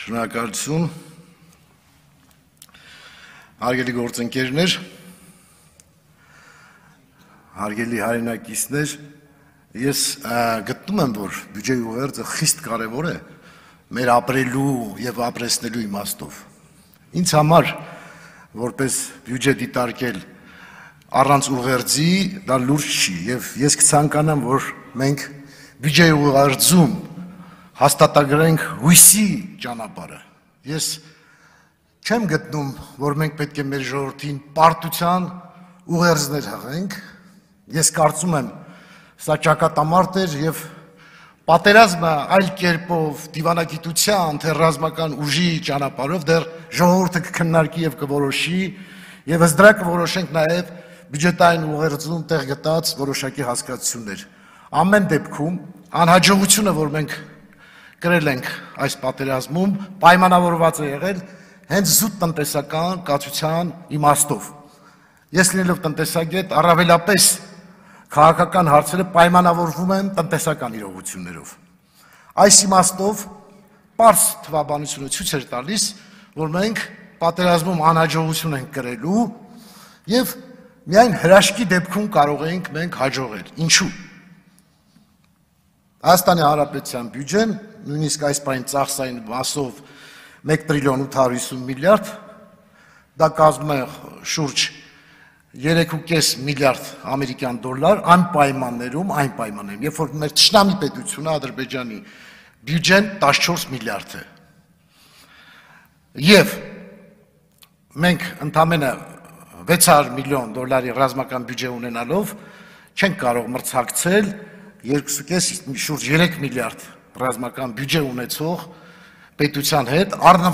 Շնորհակալություն, հարգելի գործընկերներ, հարգելի հայրենակիցներ, ես գտնում եմ, որ բյուջեի ուղերձը խիստ կարևոր է մեր ապրելու եւ ապրեցնելու իմաստով։ Ինձ համար, որպես բյուջե դիտարկել առանց ուղերձի, դա լուրջ չի եւ ես կցանկանամ, որ մենք բյուջեի ուղերձում հաստատագրենք հույսի ճանապարհը։ Ես չեմ գտնում, որ մենք պետք է մեր ժողովրդին պարտության ուղերձներ հղենք։ Ես կարծում եմ, սա ճակատամարտ էր եւ պատերազմը այլ կերպով դիվանագիտության, թե ռազմական ուժի ճանապարհով դեռ ժողովուրդը կքննարկի եւ կորոշի եւ ըստ դրա կորոշենք նաեւ բյուջետային ուղերձում տեղ գտած որոշակի հասկացություններ։ Ամեն դեպքում անհաջողությունը, որ մենք կրել ենք այս պատերազմում, պայմանավորված է եղել հենց զուտ տնտեսական կացության իմաստով։ Ես լինելով տնտեսագետ, առավելապես քաղաքական հարցերը պայմանավորվում են տնտեսական իրողություններով։ Այս իմաստով պարզ թվաբանությունը ցույց էր տալիս, որ մենք պատերազմում անհաջողություն ենք կրելու եւ միայն հրաշքի դեպքում կարող ենք մենք հաջողել։ Ինչու՞։ Հայաստանի Հանրապետության բյուջեն նույնիսկ այս պայն ծախսային մասով 1 տրիլիոն 850 միլիարդ, դա կազմում է շուրջ 3.5 միլիարդ ամերիկյան դոլար, այն պայմաններում, երբ որ մեր թշնամի պետությունը Ադրբեջանի բյուջեն 14 միլիարդ է։ Եվ մենք ընդամենը 600 միլիոն դոլարի ռազմական բյուջե ունենալով չենք կարող մրցակցել 2.5 շուրջ 3 միլիարդ ռազմական բյուջե ունեցող պետության հետ,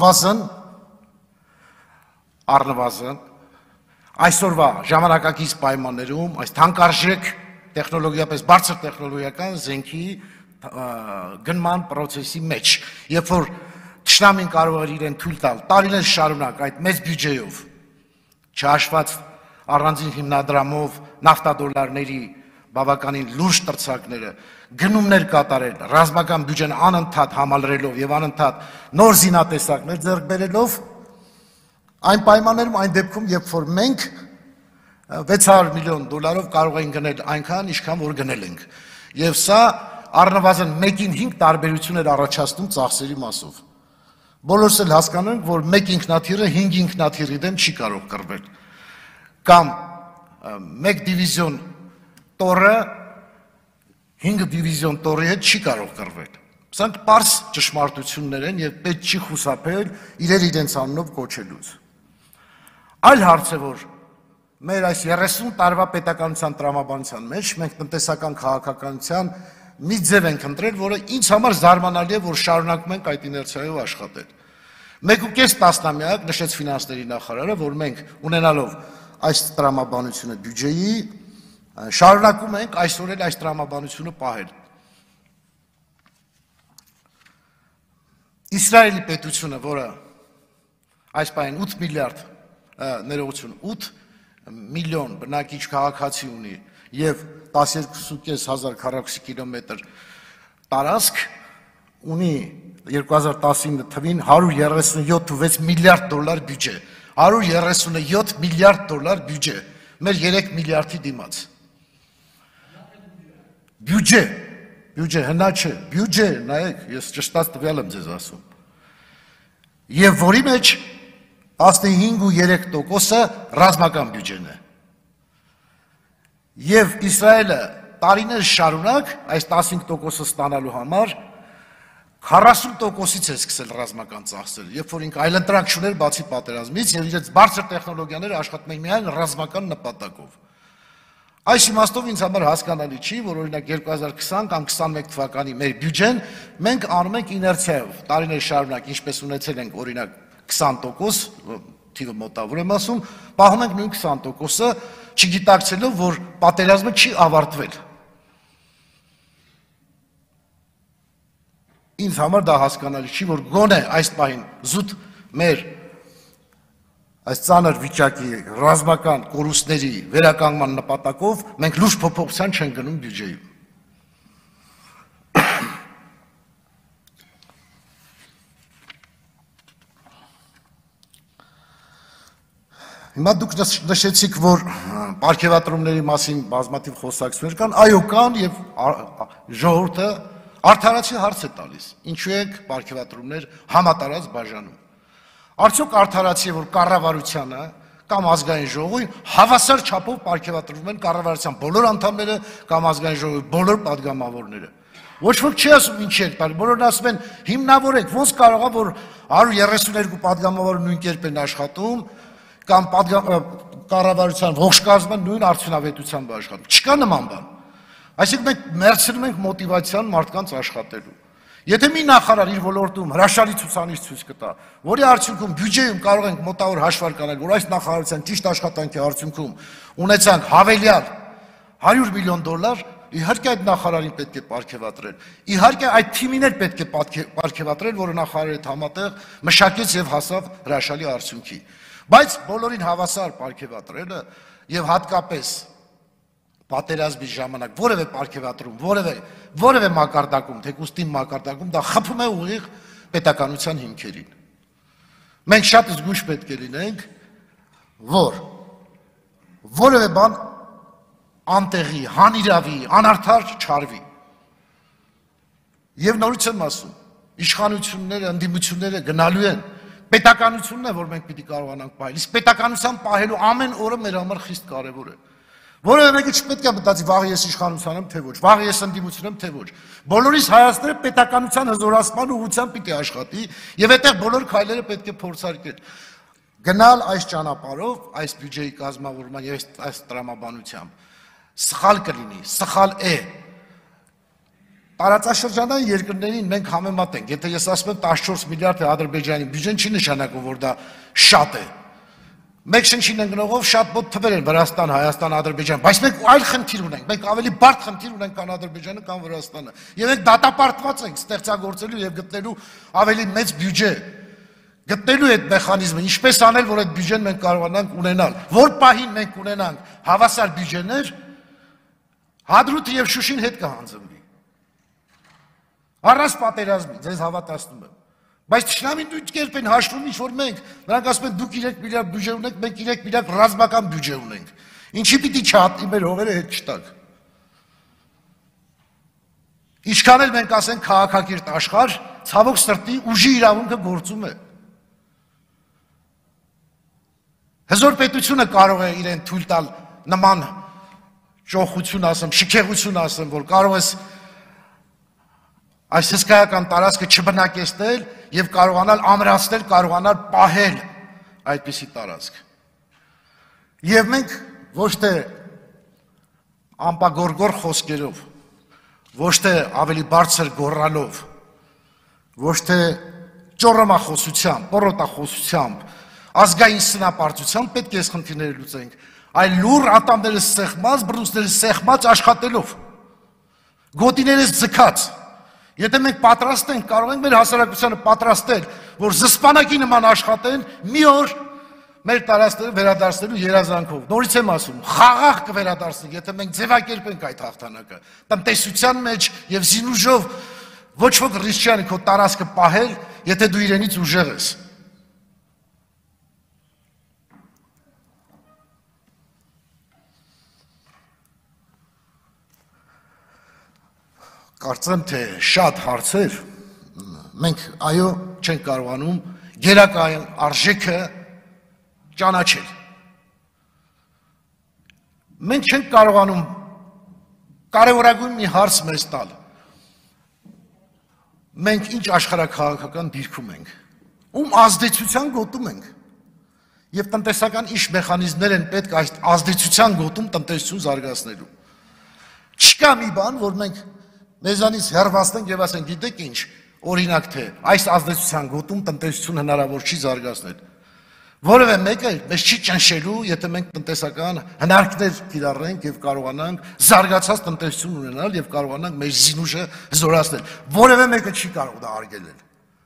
առնվազն այսօրվա ժամանակակից պայմաններում այս թանկարժեք տեխնոլոգիապես բարձր տեխնոլոգիական զենքի գնման process-ի մեջ, երբ որ թշնամին կարող էր իրեն թույլ տալ տարիներ շարունակ այդ մեծ բյուջեով, չհաշված առանձին հիմնադրամով նավթադոլարների բավականին լուրջ տրցակները, գնումներ կատարել, ռազմական բյուջեն անընդհատ համալրելով եւ անընդհատ նոր զինատեսակներ ձեռք բերելով, այն պայմաններում, այն դեպքում, երբ որ մենք 600 միլիոն դոլարով կարող ենք գնել այնքան, ինչքան որ գնել ենք։ Եվ սա առնվազն 1-ին 5 տարբերություններ առաջացնում ծախսերի մասով։ Բոլորս էլ հասկանում ենք, որ 1 ինքնաթիռը 5 ինքնաթիռի դեմ չի կարող կռվել։ Կամ 1 դիվիզիոն տորը 5 դիվիզիոն տորի հետ չի կարող կռվել։ Սրանք պարզ ճշմարտություններ են եւ պետք չի խուսափել իրենց անունով կոչելուց։ Այլ հարց է, որ մեր այս 30 տարվա պետականության տրամաբանության մեջ մենք տնտեսական քաղաքականության մի ձև ենք ընտրել, որը ինձ համար զարմանալի է, որ շարունակում ենք այդ իներցիայով աշխատել։ 1.5 տասնամյակ նշեց ֆինանսների նախարարը, որ մենք ունենալով այս տրամաբանությունը բյուջեի շարունակում ենք այսօր էլ այս տրամաբանությունը պահել։ Իսրայելի պետությունը, որը այս պայն 8 միլիարդ ներողություն 8 միլիոն բնակիչ քաղաքացի ունի եւ 12.5 հազար քառակուսի կիլոմետր տարածք ունի 2019 թվին 137.6 միլիարդ դոլար բյուջե, 137 միլիարդ դոլար բյուջե, մեր 3 միլիարդի դիմաց։ Բյուջե, հնա չէ, բյուջե, նայեք, ես ճշտած տվյալ եմ ձեզ ասում։ Եվ որի մեջ 15.3%-ը ռազմական բյուջեն է։ Եվ Իսրայելը տարիներ շարունակ այս 15%-ը ստանալու համար 40%-ից է սկսել ռազմական ծախսել, երբ որ ինքը այլընտրանք չուներ բացի պատերազմից եւ իրենց բարձր տեխնոլոգիաները աշխատում են միայն ռազմական նպատակով։ Այս իմաստով ինձ համար հասկանալի չի, որ օրինակ 2020 կամ 21 թվականի մեր բյուջեն մենք անում ենք իներցիայով, տարիներ շարունակ ինչպես ունեցել ենք օրինակ 20%, թիվը մոտավոր եմ ասում, պահում ենք նույն 20%-ը, չգիտակցելով, որ պատերազմը չի ավարտվել։ Ինձ համար դա հասկանալի չի, որ գոնե այս պահին զուտ մեր այս ծանր վիճակի ռազմական կորուստների վերականգնման նպատակով մենք լուրջ փոփոխության չենք գնում բյուջեում։ Հիմա դուք նշեցիք, որ պարգևատրումների մասին բազմաթիվ խոսակցություններ կան, այո կան եւ ժողովուրդը արդարացի հարց է տալիս։ Ինչու եք պարգևատրումներ համատարած բաժանում։ Արդյոք արդարացի է, որ կառավարությանը կամ ազգային ժողովին հավասար չափով պարգևատրում են կառավարության բոլոր անդամները կամ ազգային ժողովի բոլոր падգամավորները։ Ոչ ոք չի ասում ինչ եք տալի, բոլորն ասում են հիմնավորեք, ոնց կարող է որ 132 падգամավորը նույն կերպ են աշխատում կամ կառավարության ողջ կազմը նույն արդյունավետությամբ աշխատում։ Չկա նման բան։ Այսինքն մենք մերցնում ենք մոտիվացիան մարդկանց աշխատելու։ Եթե մի նախարար իր ոլորտում հրաշալի ցուցանիշ ցույց կտա, որի արդյունքում բյուջեում կարող ենք մոտավոր հաշվար կանել, որ այս նախարարության ճիշտ աշխատանքի արդյունքում ունեցանք հավելյալ $100 միլիոն, իհարկե այդ նախարարին պետք է պարգևատրել։ Իհարկե այդ թիմին էլ պետք է պարգևատրել, որը նախարարի հետ համատեղ մշակեց եւ հասավ հրաշալի արդյունքի։ Բայց բոլորին հավասար պարգևատրելը եւ հատկապես պատերազմի ժամանակ որևէ պարգևատրում, որևէ մակարդակում, թեկուզ թիմ մակարդակում դա խփում է ուղիղ պետականության հիմքերին։ Մենք շատ զգույշ պետք է լինենք, որ որևէ բան անտեղի, հանիրավի, անարդար չարվի։ Եվ նորից եմ ասում, իշխանությունները, ընդդիմությունները գնալու են, պետականությունն է, որ մենք պիտի կարողանանք պահել, իսկ պետականության պահելու ամեն օրը մեր համար խիստ կարևոր է։ Որևէ մեկը չպետք է մտածի վաղ ես իշխանության եմ, թե ոչ, վաղ ես ընդդիմություն եմ, թե ոչ։ Բոլորիս հայացները պետականության հզորացման ուղղությամբ պիտի աշխատի եւ այդտեղ բոլոր քայլերը պետք է փորձարկել։ Գնալ այս ճանապարհով, այս բյուջեի կազմավորման եւ այս տրամաբանությամբ սխալ կլինի, սխալ է։ Տարածաշրջանային երկրներին մենք համեմատենք, եթե ես ասում եմ 14 միլիարդ է Ադրբեջանի բյուջեն, չի նշանակում, որ դա շատ է։ Մեկ շնչին ընկնողով շատ մոտ թվեր են Վրաստան, Հայաստան, Ադրբեջան, բայց մենք այլ խնդիր ունենք, մենք ավելի բարդ խնդիր ունենք քան Ադրբեջանը կամ Վրաստանը։ Եվ մենք դատապարտված ենք ստեղծագործելու եւ գտնելու ավելի մեծ բյուջե, գտնելու այդ մեխանիզմը, ինչպես անել, որ այդ բյուջեն մենք կարողանանք ունենալ։ Որ պահին մենք ունենանք հավասար բյուջեներ, Հադրութը եւ Շուշին հետ կհանձնվի։ Առանց պատերազմի, ձեզ հավատացնում եմ։ Բայց թշնամին դու կերպ են հաշվում ինչ որ մենք, նրանք ասում են դուք 3 միլիարդ բյուջե ունեք, մենք 3 միլիարդ ռազմական բյուջե ունենք։ Ինչի պիտի չհատի մեր հողերը հետ չտակ։ Ինչքան էլ մենք ասենք քաղաքակիրթ աշխարհ, ցավոք սրտի ուժի իրավունքը գործում է։ Հզոր պետությունը կարող է իրեն թույլ տալ նման ճոխություն ասեմ, շքեղություն ասեմ, որ կարող ես այս հսկայական տարածքը չբնակեցնել եւ կարողանալ ամրացնել, կարողանալ պահել այդպիսի տարածք։ Եվ մենք ոչ թե ամպագորգոր խոսքերով, ոչ թե ավելի բարձր գոռալով, ոչ թե ճոռոմախոսությամբ, պորոտախոսությամբ, ազգային սնապարտությամբ պետք է այս խնդիրները լուծենք, այլ լուր ատամներս սեղմած, բռունցքներս սեղմած աշխատելով, գոտիներս ձգած։ Եթե մենք պատրաստ ենք, կարող ենք մեր հասարակությանը պատրաստել, որ զսպանակի նման աշխատեն, մի օր մեր տարածքները վերադարձնելու երազանքով։ Նորից եմ ասում, խաղաղ կվերադարձնենք, եթե մենք ձևակերպենք այդ հաղթանակը, տնտեսության մեջ եւ զինուժով ոչ ոք ռիսկ չի անի քո տարածքը պահել, եթե դու իրենից ուժեղ ես։ Կարծեմ, թե շատ հարցեր մենք այո չենք կարողանում գերակայ արժեքը ճանաչել։ Մենք չենք կարողանում կարևորագույն մի հարց մեզ տալ։ Մենք ինչ աշխարհաքաղաքական դիրքում ենք, ում ազդեցության գոտում ենք, եւ տնտեսական ինչ մեխանիզմներ են պետք այս ազդեցության գոտում տնտեսություն զարգացնելու։ Չկա մի բան, որ մենք մեզանից հեռացնենք եւ ասենք, գիտեք ինչ, օրինակ թե այս ազդեցության գոտում տնտեսություն հնարավոր չի զարգացնել։ Որևէ մեկը մեզ չի ճնշելու, եթե մենք տնտեսական հնարքներ կիրառենք եւ կարողանանք զարգացած տնտեսություն ունենալ եւ կարողանանք մեր զինուժը զորացնել։ Որևէ մեկը չի կարող դա արգելել։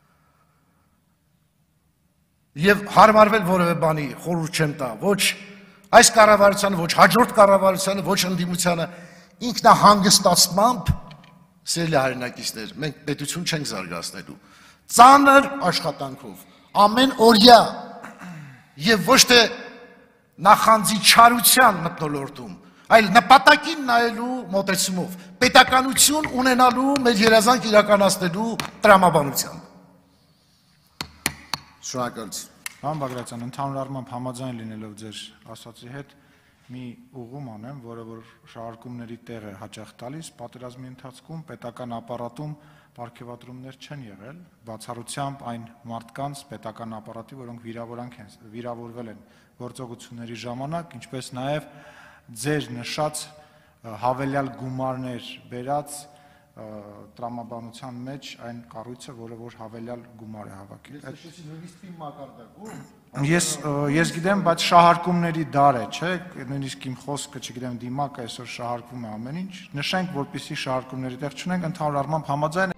Եվ հարմարվել որևէ բանի խորհուրդ չեմ տա, ոչ այս կառավարությանը, ոչ հաջորդ կառավարությանը, ոչ ընդդիմությանը ինքնահանգստացմամբ սիրելի հայրենակիցներ, մենք պետություն չենք զարգացնելու, ծանր աշխատանքով, ամեն օրյա եւ ոչ թե նախանձի չարության մթնոլորտում, այլ նպատակին նայելու մոտեցումով, պետականություն ունենալու մեր երազանք իրականացնելու տրամաբանությամբ։ Շնորհակալություն։ Պարոն Բագրատյան, ընդհանուր առմամբ համաձայն լինելով ձեր ասացի հետ, մի ուղղում անեմ, որը որ շահարկումների տեղ է հաճախ տալիս, պատերազմի ընթացքում պետական ապարատում պարգևատրումներ չեն եղել, բացառությամբ այն մարդկանց պետական ապարատի, որոնք վիրավորվել են գործողությունների ժամանակ, ինչպես նաև ձեր նշած հավելյալ գումարներ բերած տրամաբանության մեջ այն կառույցը, որը որ հավելյալ գումար է հավաքել։ Ես գիտեմ, բայց շահարկումների դար է, չէ՞, նույնիսկ իմ խոսքը, չգիտեմ, դիմակը այսօր շահարկվում է ամեն ինչ, նշենք, որպեսզի շահարկումների տեղ չունենք, ընդհանուր առմամբ համաձայն